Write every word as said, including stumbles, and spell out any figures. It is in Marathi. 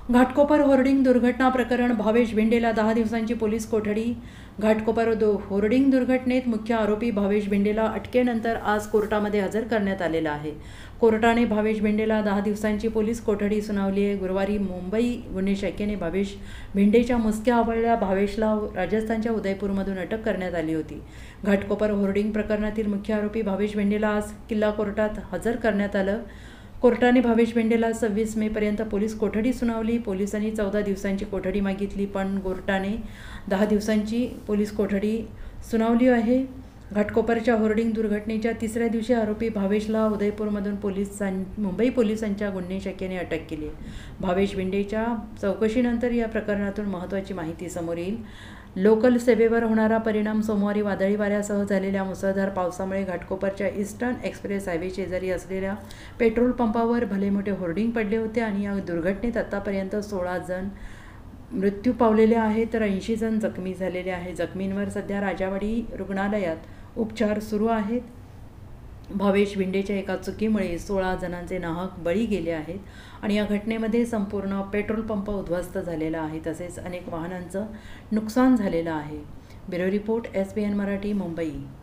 घाटकोपर होर्डिंग दुर्घटना प्रकरण भावेश भिंडेला दहा दिवसांची पोलीस कोठडी। घाटकोपर दो होर्डिंग दुर्घटनेत मुख्य आरोपी भावेश भिंडेला अटकेनंतर आज कोर्टामध्ये हजर करण्यात आलेला आहे। कोर्टाने भावेश भिंडेला दहा दिवसांची पोलीस कोठडी सुनावली आहे। गुरुवारी मुंबई गुन्हे शाखेने भावेश भिंडेच्या मुसक्या आवळल्या भावेशला राजस्थानच्या उदयपूरमधून अटक करण्यात आली होती। घाटकोपर होर्डिंग प्रकरणातील मुख्य आरोपी भावेश भिंडेला आज किल्ला कोर्टात हजर करण्यात आलं। कोर्टाने भावेश भिंडेला सव्वीस मे पर्यंत पोलीस कोठडी सुनावली। पोलिसांनी चौदा दिवसांची कोठडी मागितली, पण कोर्टाने दहा दिवसांची पोलीस कोठडी सुनावली आहे। घाटकोपरच्या होर्डिंग दुर्घटनेच्या तिसऱ्या दिवशी आरोपी भावेशला उदयपूरमधून पोलिसां मुंबई पोलिसांच्या गुन्हे शाखेने अटक केली आहे। भावेश भिंडेच्या चौकशीनंतर या प्रकरणातून महत्त्वाची माहिती समोर येईल। लोकल सेवेवर होणारा परिणाम। सोमवारी वादळी वाऱ्यासह झालेल्या मुसळधार पावसामुळे घाटकोपरच्या ईस्टर्न एक्सप्रेस हायवे शेजारी असलेल्या पेट्रोल पंपावर भले मोठे होर्डिंग पडले होते आणि या दुर्घटनेत आतापर्यंत सोळा जण मृत्यू पावलेले आहेत तर ऐंशी जण जखमी झालेले आहेत। जखमींवर सध्या राजावाडी रुग्णालयात उपचार सुरू आहेत। भावेश भिंडेच्या एका चुकीमुळे सोळा जणांचे नाहक बळी गेले आहेत आणि या घटनेमध्ये संपूर्ण पेट्रोल पंप उद्ध्वस्त झालेला आहे, तसेच अनेक वाहनांचं नुकसान झालेलं आहे। Bureau report, S B N Marathi, Mumbai.